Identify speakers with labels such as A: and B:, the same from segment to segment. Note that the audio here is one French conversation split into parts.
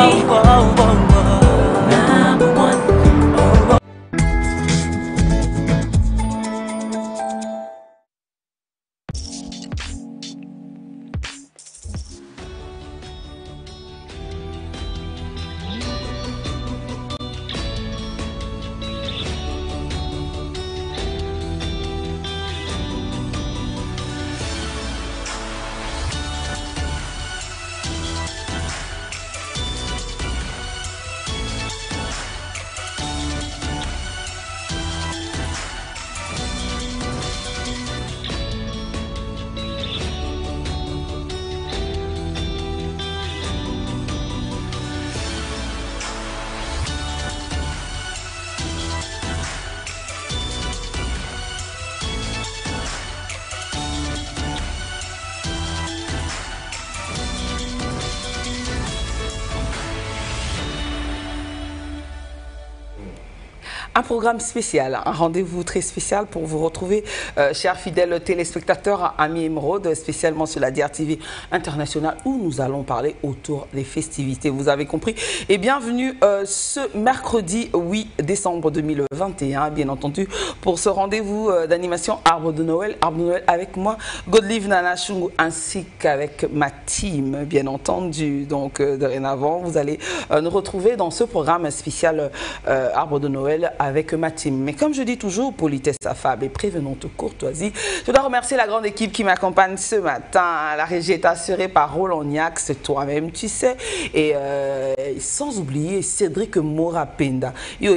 A: Un programme spécial, un rendez-vous très spécial pour vous retrouver, chers fidèles téléspectateurs, amis émeraudes, spécialement sur la DRTV internationale où nous allons parler autour des festivités. Vous avez compris. Et bienvenue ce mercredi 8 décembre 2021, bien entendu, pour ce rendez-vous d'animation Arbre de Noël. Arbre de Noël avec moi, Godlive Nana Chungu, ainsi qu'avec ma team, bien entendu. Donc, dorénavant, vous allez nous retrouver dans ce programme spécial Arbre de Noël avec ma team. Mais comme je dis toujours, politesse affable et prévenante courtoisie, je dois remercier la grande équipe qui m'accompagne ce matin. La régie est assurée par Roland Niac, c'est toi-même, tu sais. Et sans oublier Cédric Morapenda. Et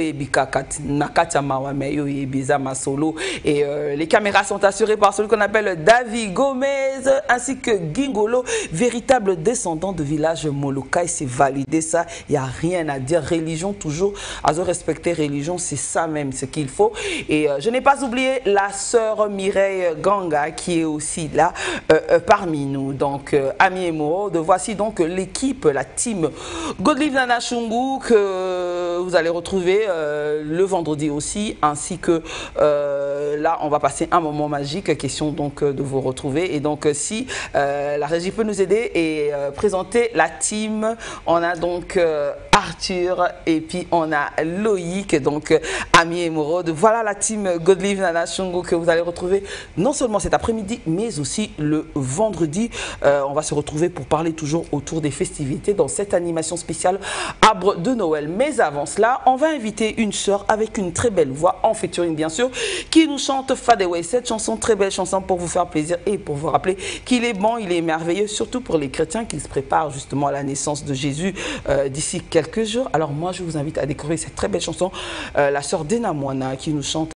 A: les caméras sont assurées par celui qu'on appelle David Gomez, ainsi que Gingolo, véritable descendant de village Molokai. C'est validé ça, il n'y a rien à dire. Religion toujours, à se respecter religion, c'est ça même ce qu'il faut. Et je n'ai pas oublié la sœur Mireille Ganga qui est aussi là parmi nous. Donc, amis et moraux, voici donc l'équipe, la team Godlive Nana Chungu que vous allez retrouver le vendredi aussi, ainsi que là, on va passer un moment magique, question donc de vous retrouver. Et donc, si la régie peut nous aider et présenter la team, on a donc Arthur et puis on a Loïc, donc amis émeraudes. Voilà la team Godlive Nana Chungu que vous allez retrouver non seulement cet après-midi, mais aussi le vendredi. On va se retrouver pour parler toujours autour des festivités dans cette animation spéciale Arbre de Noël. Mais avant cela, on va inviter une sœur avec une très belle voix, en featuring bien sûr, qui nous chante Fadeway. Cette chanson, très belle chanson pour vous faire plaisir et pour vous rappeler qu'il est bon, il est merveilleux, surtout pour les chrétiens qui se préparent justement à la naissance de Jésus d'ici quelques jours. Alors moi, je vous invite à découvrir cette très belle chanson, la sœur Dena Moana qui nous chante